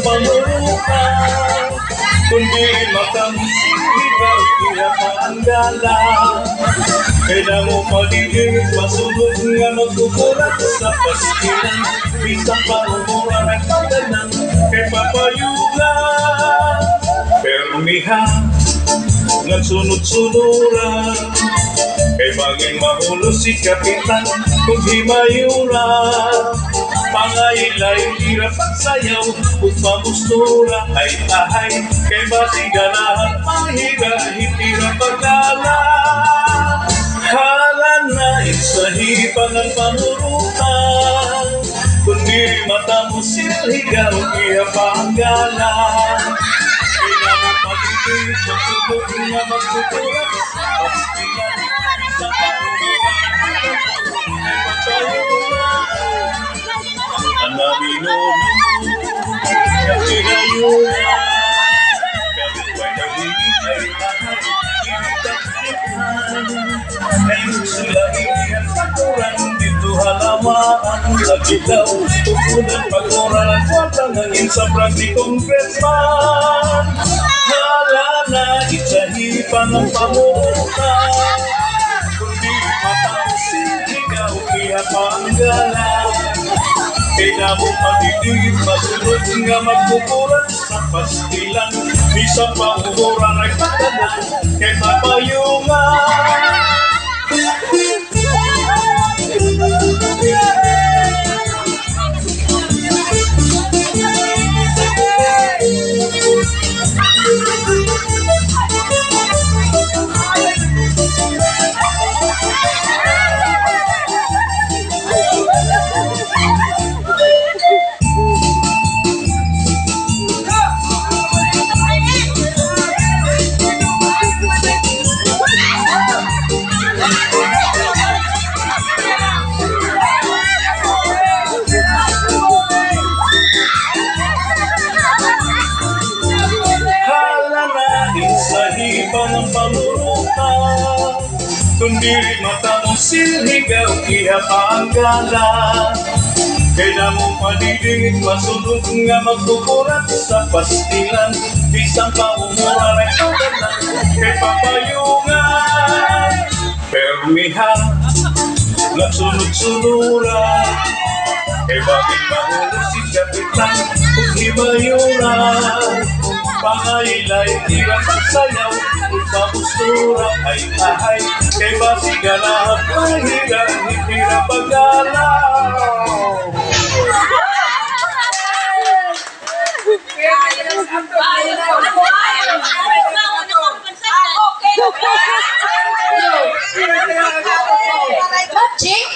pamurukan, kundi makamsigaw pinakaanggalan. Kaya mo paligid, masunod nga magkukulat sa paskilan. Bisang paumura na kaganan, kay papayugan. Permihan, nagsunod-sunuran, kay baging mahulo si kapitan kung himayuran. Pangailay, hirap at sayaw, kung pamustura ay tahay, kay basiganahan, mahirahit-hirap pagkala. Hala na isahipan ng panurutan, kundi mata mo silhigaw, iya panggalan. Kaya mo pag-ibig, magsubok nga magsuturat, pastilan sa panurutan, ay magpayunan. Anabinong at sinayunan, kahit may nagiging ay lahat, initaktikan. Ngayon sila iyan paturan, dito halamaan sa bitaw, tukunan pag-oral at watang hangin sa praktikong Christmas. Hala na isahipan ng pamurutan, kundi matausin, ikaw kaya panggalan. Kaya mo pag-ibig, masunod nga magkukuran sa pastilan. Isang pangukuran ay patanan, kay papayungan. Isahipan ng pamurutan, kundi mata mong silhigaw, iya panggalan. Kaya mo padidig, masunod nga magkukurat sa pastilan. Bisang paumura ay pagkanan, kay papayungan. Permihan, nagsunod-sunuran, kay bakit mahulo si kapitan kung himayuran. Pangailay, hirap at sayaw, kung pamustura ay tahay, kay basiganahan, mahirap pag-alaw. Ching!